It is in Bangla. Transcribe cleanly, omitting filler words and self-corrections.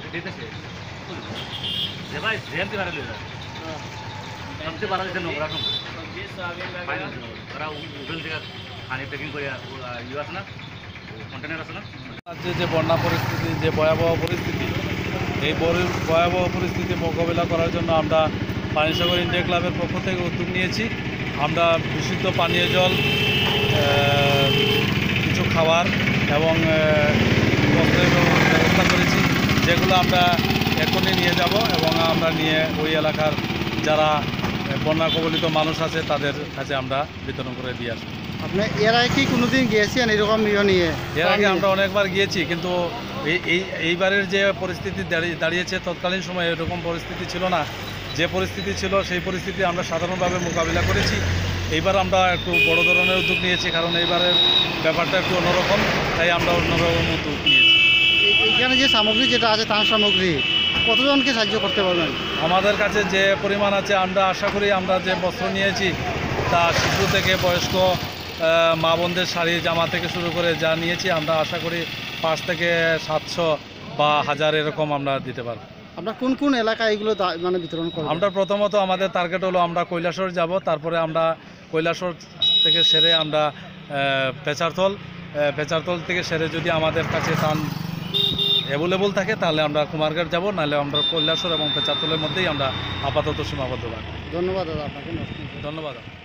ভাই জ্যাম দিবারে লই যায় সবচেয়ে বড় যে নোংরা কম ওরা উবেল থেকে পানি প্যাকিং করে ইউ আছে না কন্টেনার আছে না রাজ্যে যে বন্যা পরিস্থিতি যে ভয়াবহ পরিস্থিতি এই ভয়াবহ পরিস্থিতি মোকাবিলা করার জন্য আমরা পানিসাগর ইন্ডিয়া ক্লাবের পক্ষ থেকে উদ্যোগ নিয়েছি। আমরা বিশুদ্ধ পানীয় জল, কিছু খাবার এবং বস্ত্রের ব্যবস্থা করেছি, যেগুলো আমরা এখনই নিয়ে যাব এবং আমরা নিয়ে ওই এলাকার যারা বন্যা কবলিত মানুষ আছে তাদের কাছে আমরা বিতরণ করে দিয়ে আসবো। আপনি এর আগে কি কোনোদিন গিয়েছেন এরকম নিয়ে? এর আগে আমরা অনেকবার গিয়েছি, কিন্তু এইবারের যে পরিস্থিতি দাঁড়িয়েছে তৎকালীন সময়ে এরকম পরিস্থিতি ছিল না। যে পরিস্থিতি ছিল সেই পরিস্থিতি আমরা সাধারণভাবে মোকাবিলা করেছি। এইবার আমরা একটু বড় ধরনের উদ্যোগ নিয়েছি, কারণ এইবারের ব্যাপারটা একটু অন্যরকম, তাই আমরা অন্যরকম উদ্যোগ নিয়েছি। এখানে যে সামগ্রী যেটা আছে ত্রাণ সামগ্রী কতজনকে সাহায্য করতে পারবেন? আমাদের কাছে যে পরিমাণ আছে আমরা আশা করি আমরা যে বস্ত্র নিয়েছি তা শিশু থেকে বয়স্ক মা বোনদের শাড়ি জামা থেকে শুরু করে যা নিয়েছি আমরা আশা করি 5 থেকে 700 বা 1000 এরকম আমরা দিতে পারব। আমরা কোন কোন এলাকায় এগুলো মানে বিতরণ করব? আমরা প্রথমত আমাদের টার্গেট হলো আমরা কৈলাসহর যাব, তারপরে আমরা কৈলাসহর থেকে সেরে আমরা পেচারতল থেকে সেরে যদি আমাদের কাছে ত্রাণ অ্যাভেলেবল থাকে তাহলে আমরা কুমারঘাট যাব, নাহলে আমরা কৈলাসহর এবং পেচারতলের মধ্যেই আমরা আপাতত সীমাবদ্ধ থাকব। ধন্যবাদ দাদা আপনাকে। ধন্যবাদ।